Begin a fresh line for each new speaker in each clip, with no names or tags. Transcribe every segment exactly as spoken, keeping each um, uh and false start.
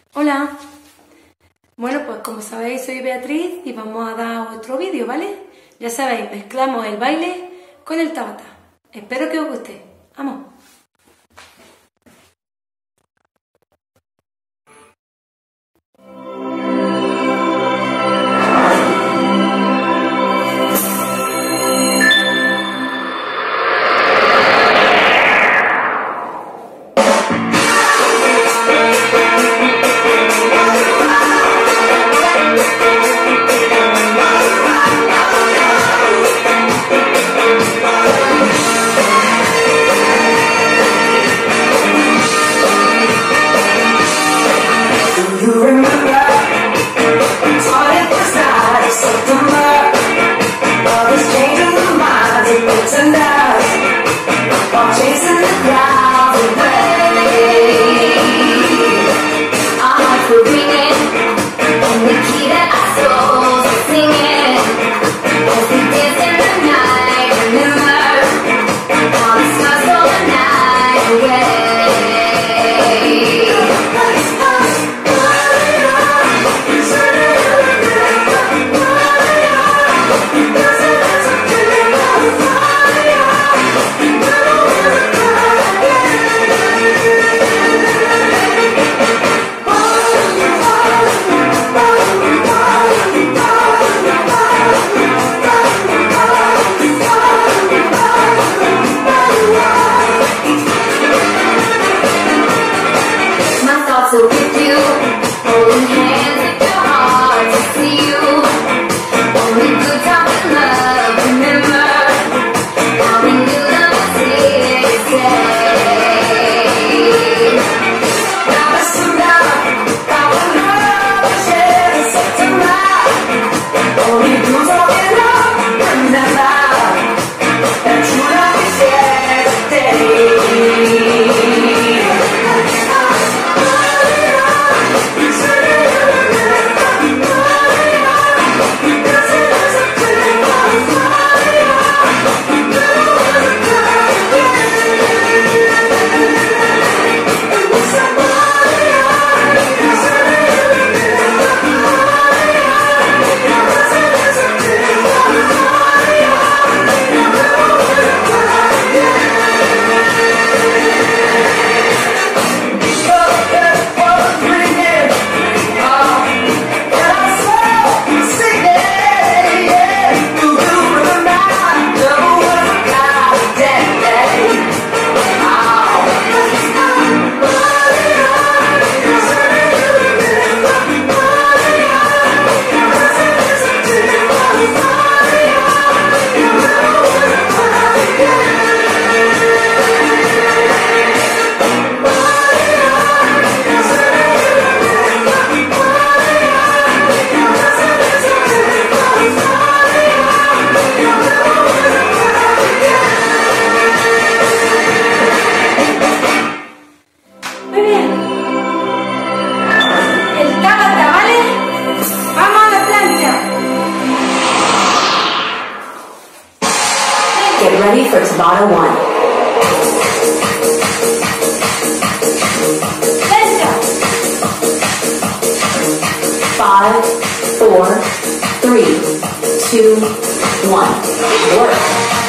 Hola, bueno pues como sabéis soy Beatriz y vamos a dar otro vídeo, ¿vale? Ya sabéis, mezclamos el baile con el tabata. Espero que os guste. ¡Vamos!
So with you, holding hands with your heart to see you. Only good time in love, remember how we knew love was here to stay. Got us some love, got one love to share in September. Only good time in love, remember that true love is here today.
Get ready for Tabata one.
Let's go!
Five, four, three, two, one. Work.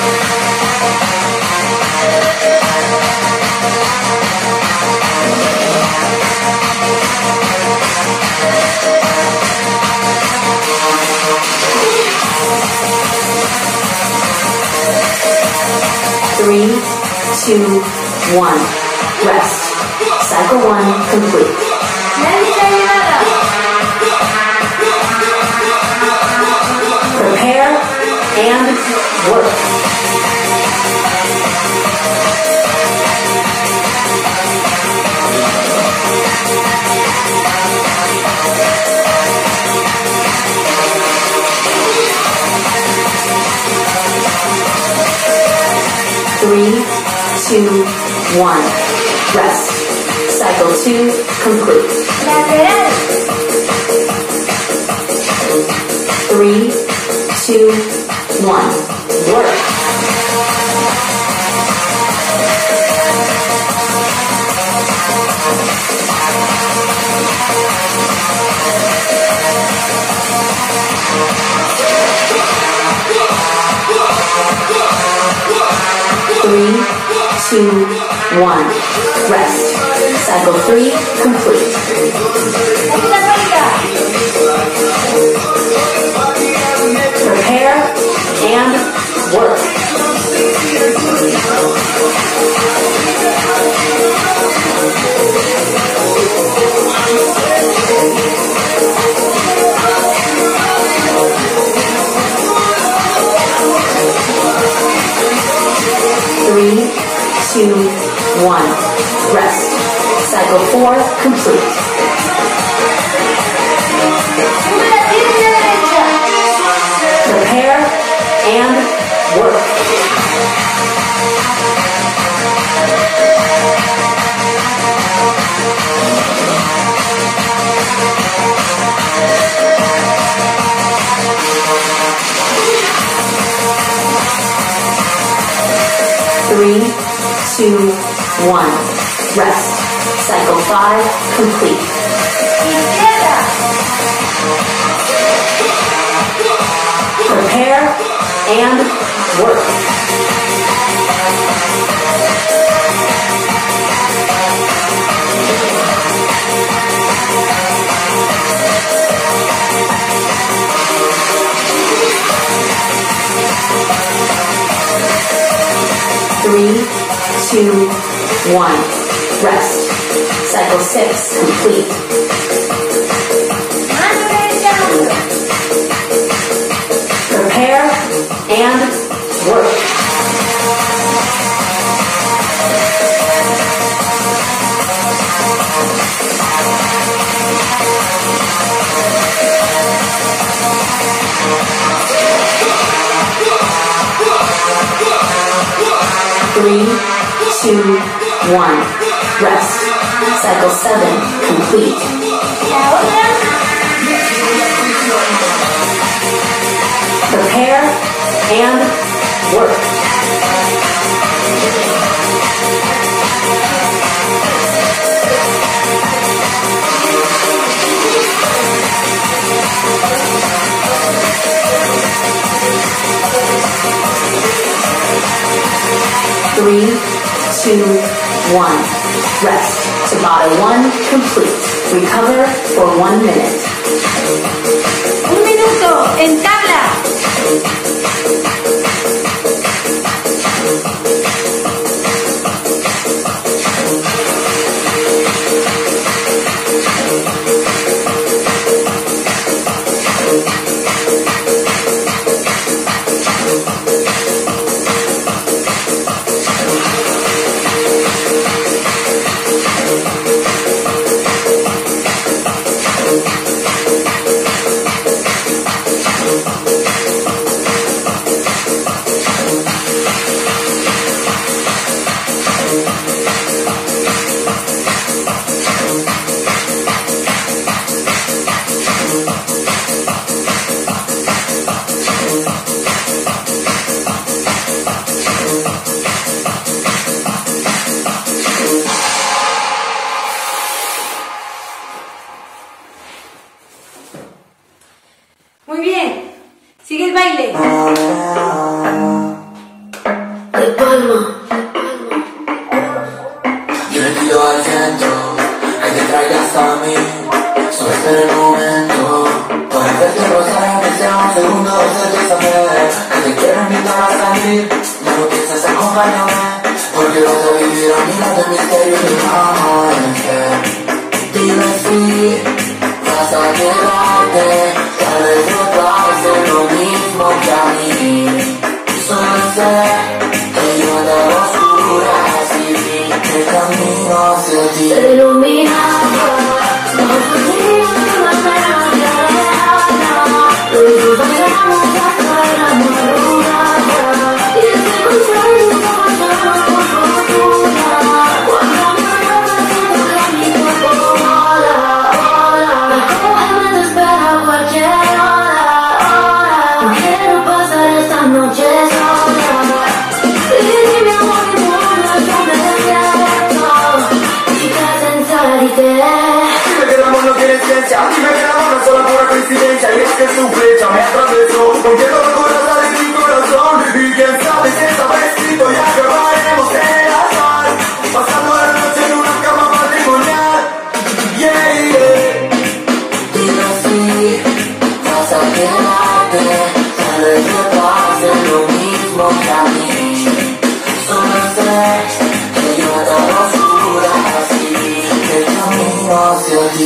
Three, two, one. Rest. Cycle one complete. Prepare and work. Three, two, one. Rest. Cycle two complete. Three, two, one. Work. two, one. Rest. Cycle three complete. Prepare and work. Three, two, one. Rest. Cycle four complete. Prepare and work. Three, two, one. Rest. Cycle five complete. Prepare and work. Three, two, one. Rest. Cycle six complete. Prepare and work. Three, two, one. Rest. Cycle seven complete. Prepare and work. Three, two, one. Rest. Tabata one complete. Recover for one minute.
Un minuto en tabla. Muy bien. Sigue el baile.
De palma.
Yo le pido al centro que te traigas a mí. Solo espera el momento para verte rozar, aunque sea un segundo de saber que te quiero invitar a salir. Ya no pienses, acompáñame, porque vas a vivir a mi lado el misterio de un amanecer. Dime si vas a quedarte, tal vez no pase lo mismo que a mí. Solo sé que yo andaba a oscuras y vi el camino hacia ti.
Se iluminaba, bajo tu día, la memoria lejana. Lo disfrutamos hasta la madrugada. Y ese consejo pasaba por fortuna. Cuando me agarras, siento que mi cuerpo vola, vola. Cógeme, te espero a cualquier hora, hora. No quiero pasar esta noche sola. Y mi amor, mi amor, no me despierto. Chica sensualidad.
Dime que el amor no tiene ciencia, dime que el amor no es solo pura coincidencia. Y es que su flecha me atravesó, rompiendo la coraza de mi corazón. Y quién sabe si esta vez escrito y acabaremos en la zona.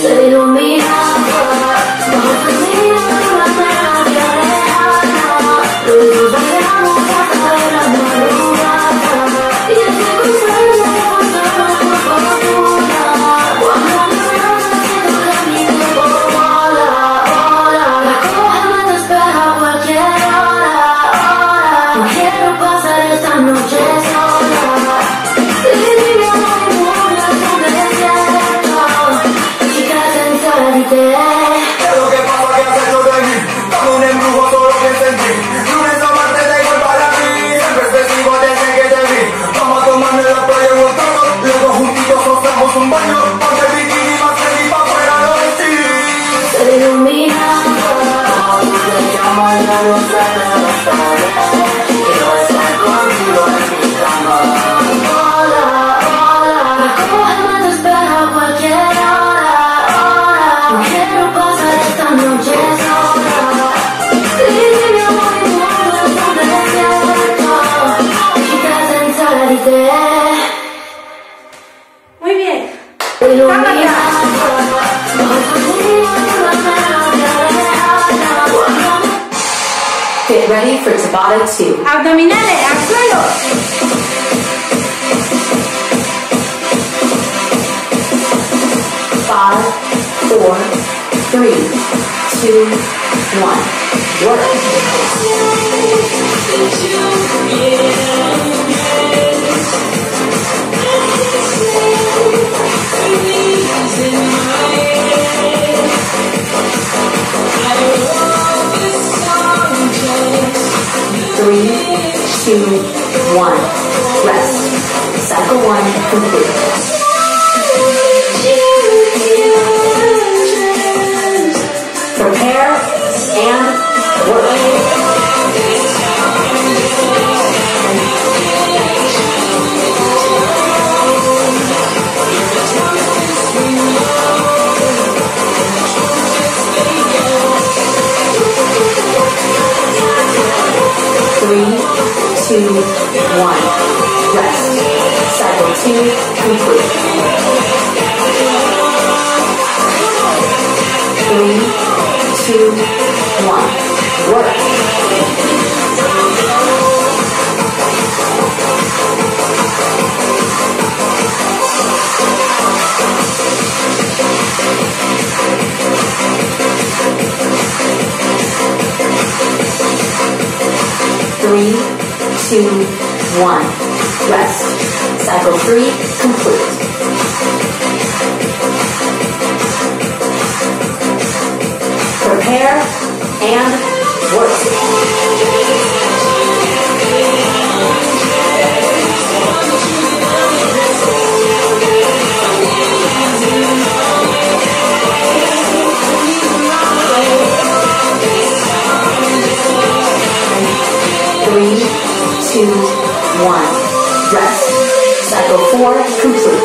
Se iluminaba bajo tu cielo la media lejana. Luego bailamos hasta la madrugada y ese consuelo cuando tu fortuna. Cuando me amas siento que mi tiempo vola, vola. Recógeme, te espero a cualquier hora, hora. No quiero pasar esta noche sola. Living on my world, no desierto. Chica sensualidad.
¿Qué es lo que pasa? ¿Qué has hecho de mí? Como un embrujo todo lo que sentí. Lunes a martes da igual para mí. Siempre te sigo desde que te vi. Vamos a tomar en la playa un trago. Luego juntitos nos damos un baño. Ponte el bikini más feliz pa' fuera de ti.
Se iluminaba. Te llamo y ya no sé de bastaré. Quiero estar contigo en mi cama. Hola, hola. Recógeme, te espero a cualquier hora, hora. No quiero pasar esta noche sola. Living on my world, no desierto. Chica sensualidad.
Muy bien.
Se iluminaba bajo tu cielo la media lejana.
Get ready for Tabata two.
Abdominales al suelo.
Five, four, three, two, one. Work. Three, two, one. Rest. Cycle one complete. Prepare and work. Three, two, one. Rest. Cycle two complete. Three, two, one. Work. Three, two, one. Rest. Cycle three complete. Prepare and work. Three, two, one. Rest. Cycle four complete.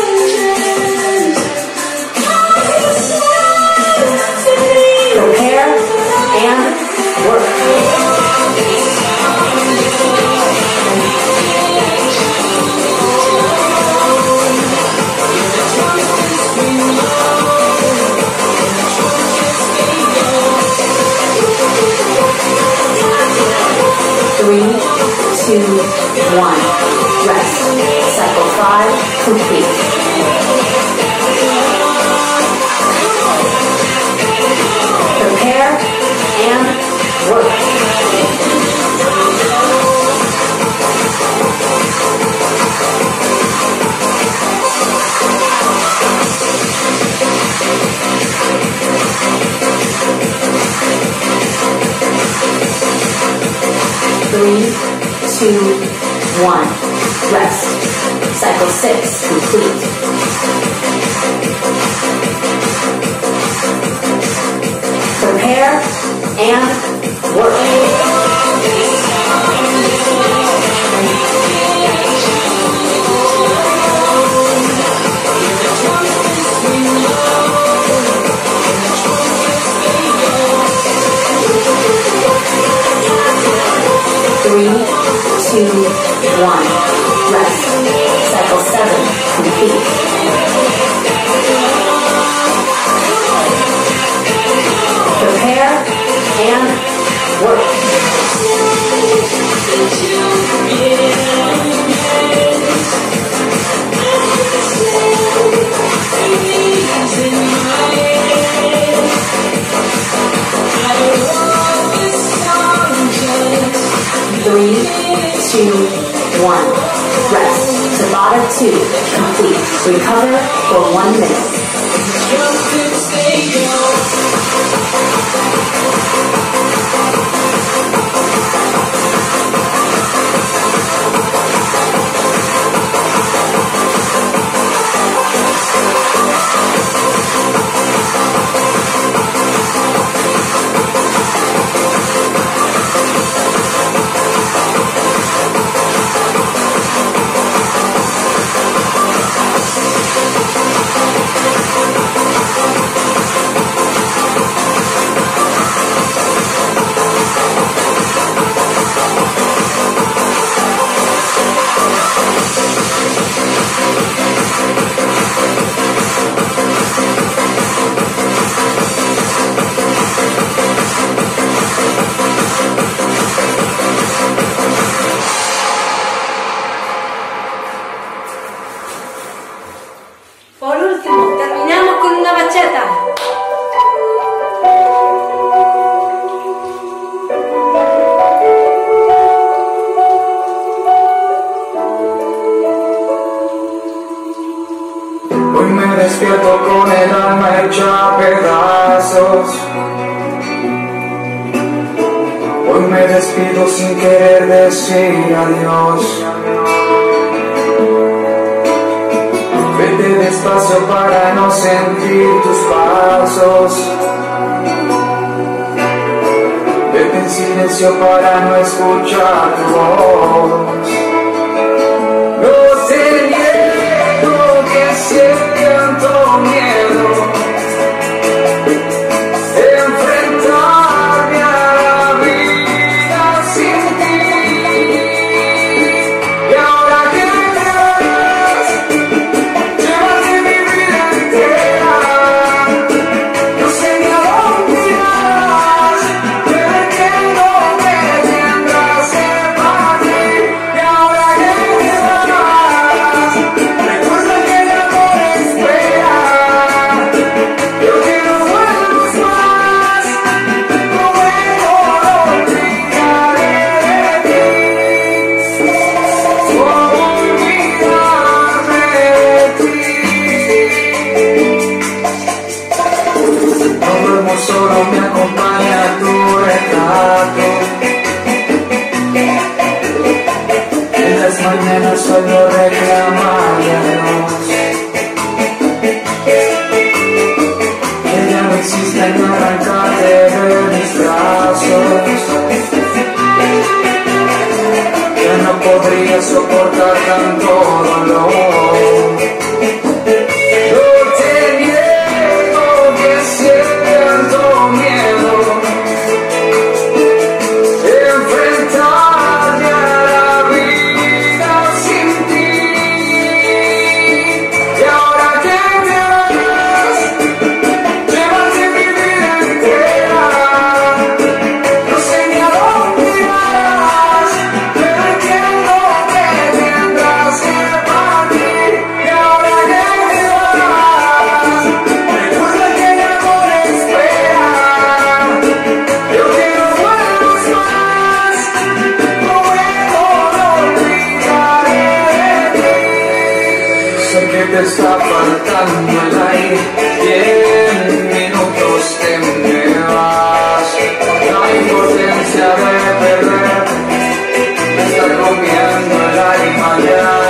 Prepare and work. Three, two, one. Rest. Cycle five complete. Prepare and work. Three, two, one. Rest. Cycle six complete. Prepare and work. Three, two, one. Rest. Cycle seven complete. Recover for one minute.
Por último, terminamos con una bachata.
Hoy me despierto con el alma hecha a pedazos. Hoy me despido sin querer decir adiós. Vete despacio para no sentir tus pasos. Vete en silencio para no escuchar tu voz. No te niego que siento miedo de enfrentarme a la vida sin ti. Y ahora que solo me acompaña tu retrato. En las mañanas suelo reclamarle a Dios que ya no exista y no arrancarte de mis brazos. Ya no podría soportar tanto dolor. Te está faltando el aire, diez minutos te me vas. La impotencia de perder me está comiendo el alma ya.